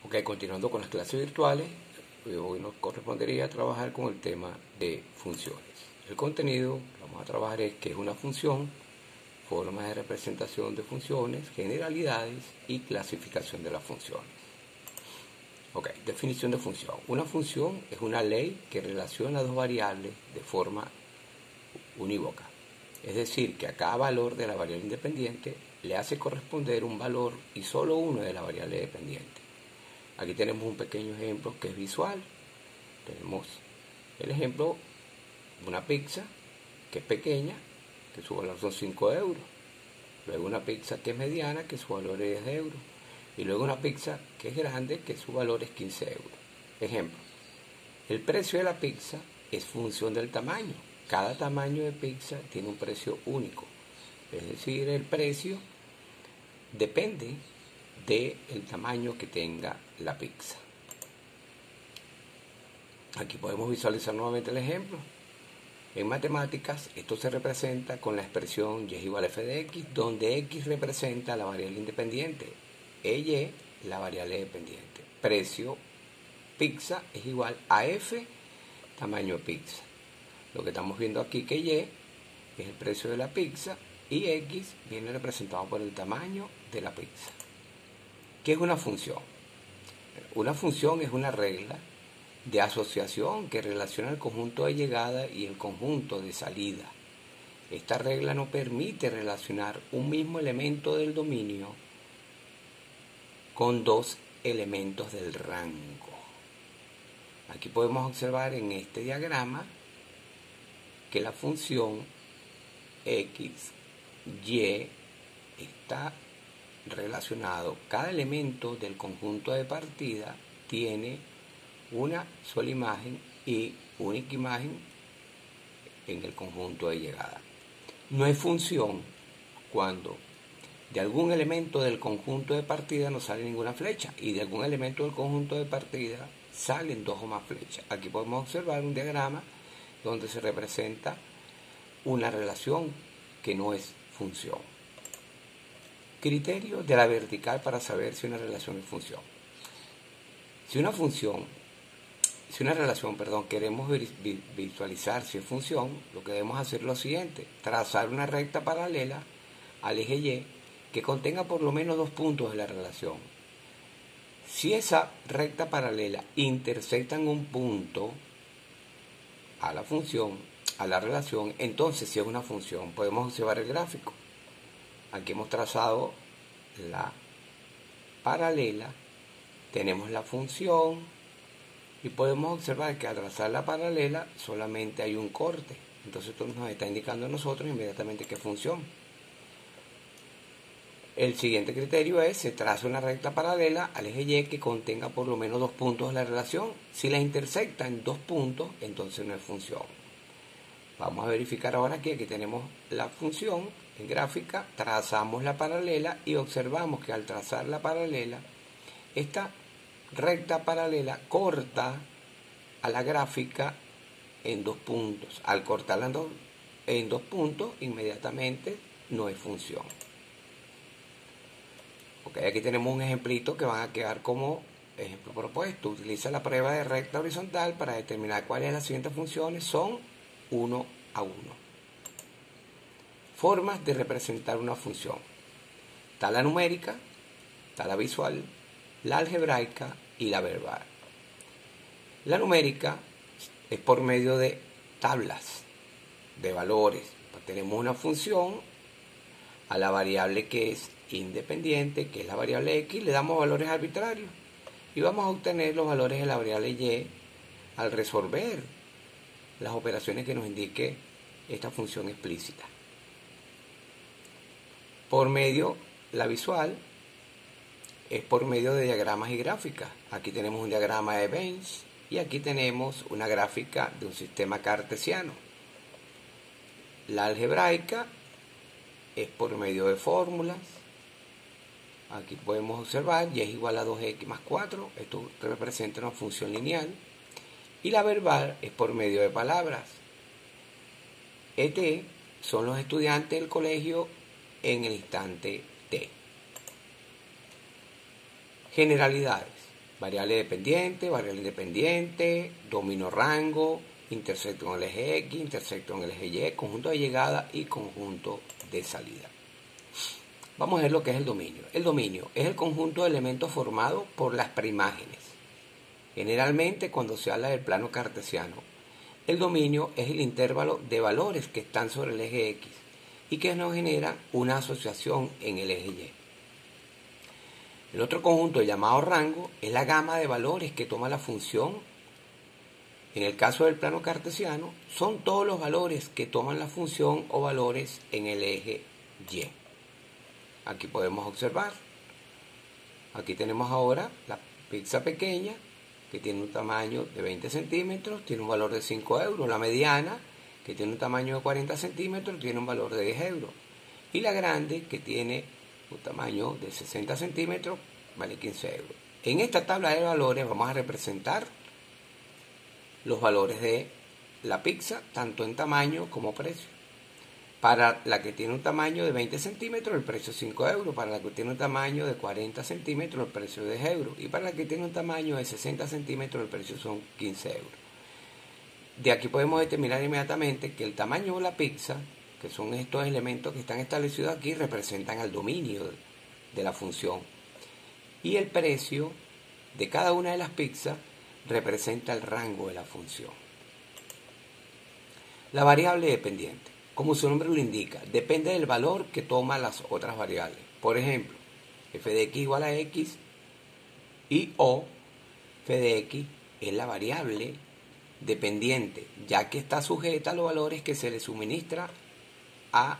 Ok, continuando con las clases virtuales, hoy nos correspondería trabajar con el tema de funciones. El contenido que vamos a trabajar es qué es una función, formas de representación de funciones, generalidades y clasificación de las funciones. Ok, definición de función. Una función es una ley que relaciona dos variables de forma unívoca. Es decir, que a cada valor de la variable independiente le hace corresponder un valor y solo uno de la variable dependiente. Aquí tenemos un pequeño ejemplo que es visual. Tenemos el ejemplo de una pizza que es pequeña, que su valor son 5 euros. Luego una pizza que es mediana, que su valor es 10 euros. Y luego una pizza que es grande, que su valor es 15 euros. Ejemplo, el precio de la pizza es función del tamaño. Cada tamaño de pizza tiene un precio único. Es decir, el precio depende del tamaño que tenga la pizza. Aquí podemos visualizar nuevamente el ejemplo. En matemáticas, esto se representa con la expresión y es igual a f de x, donde x representa la variable independiente, y la variable dependiente. Precio pizza es igual a f tamaño de pizza. Lo que estamos viendo aquí que y es el precio de la pizza y x viene representado por el tamaño de la pizza. ¿Qué es una función? Una función es una regla de asociación que relaciona el conjunto de llegada y el conjunto de salida. Esta regla no permite relacionar un mismo elemento del dominio con dos elementos del rango. Aquí podemos observar en este diagrama que la función x, y está relacionado. Cada elemento del conjunto de partida tiene una sola imagen y única imagen en el conjunto de llegada. No es función cuando de algún elemento del conjunto de partida no sale ninguna flecha y de algún elemento del conjunto de partida salen dos o más flechas. Aquí podemos observar un diagrama donde se representa una relación que no es función. Criterio de la vertical para saber si una relación es función. Si una relación, queremos visualizar si es función, lo que debemos hacer es lo siguiente: trazar una recta paralela al eje Y que contenga por lo menos dos puntos de la relación. Si esa recta paralela intersecta en un punto a la función, a la relación, entonces si es una función. Podemos observar el gráfico. Aquí hemos trazado la paralela, tenemos la función y podemos observar que al trazar la paralela solamente hay un corte. Entonces esto nos está indicando a nosotros inmediatamente qué función. El siguiente criterio es: se traza una recta paralela al eje Y que contenga por lo menos dos puntos de la relación. Si la intersecta en dos puntos, entonces no es función. Vamos a verificar ahora que aquí tenemos la función en gráfica, trazamos la paralela y observamos que al trazar la paralela, esta recta paralela corta a la gráfica en dos puntos. Al cortarla en dos puntos, inmediatamente no es función. Okay, aquí tenemos un ejemplito que van a quedar como ejemplo propuesto. Utiliza la prueba de recta horizontal para determinar cuáles de las siguientes funciones son 1 a 1. Formas de representar una función. Está la numérica, está la visual, la algebraica y la verbal. La numérica es por medio de tablas de valores. Tenemos una función a la variable que es independiente, que es la variable x, le damos valores arbitrarios y vamos a obtener los valores de la variable y al resolver las operaciones que nos indique esta función explícita. La visual es por medio de diagramas y gráficas. Aquí tenemos un diagrama de Venn y aquí tenemos una gráfica de un sistema cartesiano. La algebraica es por medio de fórmulas. Aquí podemos observar y es igual a 2x más 4. Esto representa una función lineal. Y la verbal es por medio de palabras. ET son los estudiantes del colegio en el instante T. Generalidades. Variable dependiente, variable independiente, dominio rango, intersecto con el eje X, intersecto con el eje Y, conjunto de llegada y conjunto de salida. Vamos a ver lo que es el dominio. El dominio es el conjunto de elementos formados por las preimágenes. Generalmente, cuando se habla del plano cartesiano, el dominio es el intervalo de valores que están sobre el eje X y que nos genera una asociación en el eje Y. El otro conjunto llamado rango es la gama de valores que toma la función. En el caso del plano cartesiano, son todos los valores que toman la función o valores en el eje Y. Aquí podemos observar. Aquí tenemos ahora la pizza pequeña, que tiene un tamaño de 20 centímetros, tiene un valor de 5 euros. La mediana, que tiene un tamaño de 40 centímetros, tiene un valor de 10 euros. Y la grande, que tiene un tamaño de 60 centímetros, vale 15 euros. En esta tabla de valores vamos a representar los valores de la pizza, tanto en tamaño como precio. Para la que tiene un tamaño de 20 centímetros, el precio es 5 euros. Para la que tiene un tamaño de 40 centímetros, el precio es 10 euros. Y para la que tiene un tamaño de 60 centímetros, el precio son 15 euros. De aquí podemos determinar inmediatamente que el tamaño de la pizza, que son estos elementos que están establecidos aquí, representan al dominio de la función. Y el precio de cada una de las pizzas representa el rango de la función. La variable dependiente, como su nombre lo indica, depende del valor que toman las otras variables. Por ejemplo, f de x igual a x y o f de x es la variable dependiente, ya que está sujeta a los valores que se le suministre a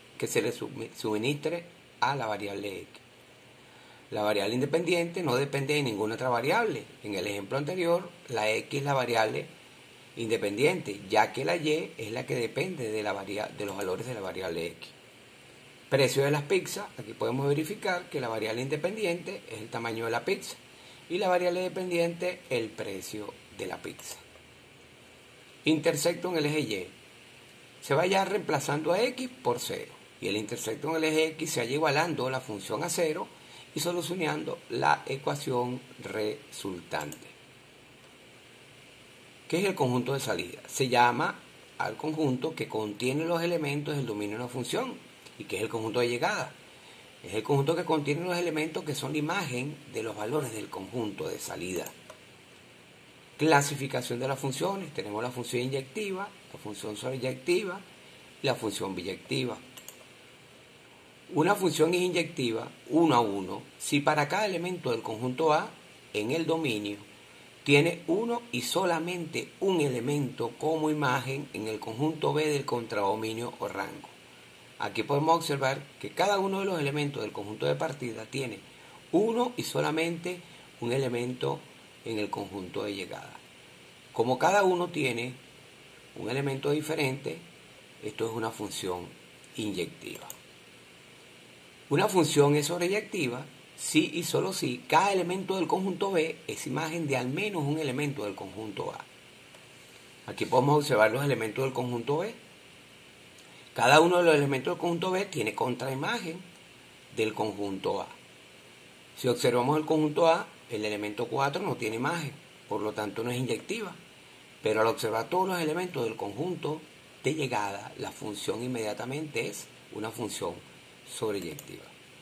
la variable x. La variable independiente no depende de ninguna otra variable. En el ejemplo anterior, la x es la variable independiente, ya que la y es la que depende de los valores de la variable x. Precio de las pizzas, aquí podemos verificar que la variable independiente es el tamaño de la pizza y la variable dependiente el precio de la pizza. Intersecto en el eje Y. Se va ya reemplazando a x por 0 y el intersecto en el eje X se halla igualando la función a 0 y solucionando la ecuación resultante. ¿Qué es el conjunto de salida? Se llama al conjunto que contiene los elementos del dominio de una función. ¿Y qué es el conjunto de llegada? Es el conjunto que contiene los elementos que son la imagen de los valores del conjunto de salida. Clasificación de las funciones. Tenemos la función inyectiva, la función sobreyectiva y la función biyectiva. Una función es inyectiva 1 a 1 si para cada elemento del conjunto A en el dominio tiene uno y solamente un elemento como imagen en el conjunto B del contradominio o rango. Aquí podemos observar que cada uno de los elementos del conjunto de partida tiene uno y solamente un elemento en el conjunto de llegada. Como cada uno tiene un elemento diferente, esto es una función inyectiva. Una función es sobreyectiva si y solo si cada elemento del conjunto B es imagen de al menos un elemento del conjunto A. Aquí podemos observar los elementos del conjunto B. Cada uno de los elementos del conjunto B tiene contraimagen del conjunto A. Si observamos el conjunto A, el elemento 4 no tiene imagen, por lo tanto no es inyectiva. Pero al observar todos los elementos del conjunto de llegada, la función inmediatamente es una función sobreyectiva.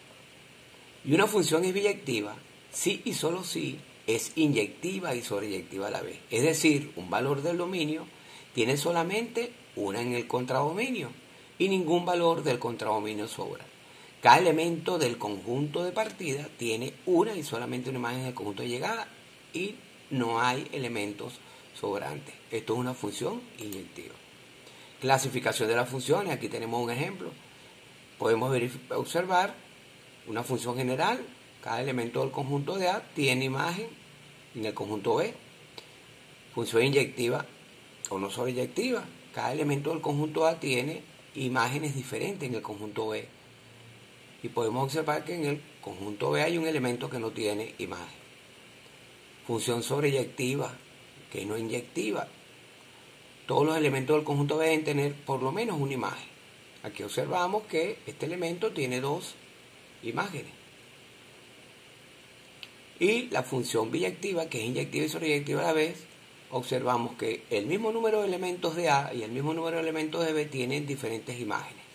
Y una función es biyectiva si y solo si es inyectiva y sobreyectiva a la vez. Es decir, un valor del dominio tiene solamente una en el contradominio y ningún valor del contradominio sobra. Cada elemento del conjunto de partida tiene una y solamente una imagen del conjunto de llegada y no hay elementos sobrantes. Esto es una función inyectiva. Clasificación de las funciones. Aquí tenemos un ejemplo. Podemos observar una función general. Cada elemento del conjunto de A tiene imagen en el conjunto B. Función inyectiva o no sobreyectiva. Cada elemento del conjunto A tiene imágenes diferentes en el conjunto B. Y podemos observar que en el conjunto B hay un elemento que no tiene imagen. Función sobreyectiva, que no inyectiva. Todos los elementos del conjunto B deben tener por lo menos una imagen. Aquí observamos que este elemento tiene dos imágenes. Y la función biyectiva, que es inyectiva y sobreyectiva a la vez, observamos que el mismo número de elementos de A y el mismo número de elementos de B tienen diferentes imágenes.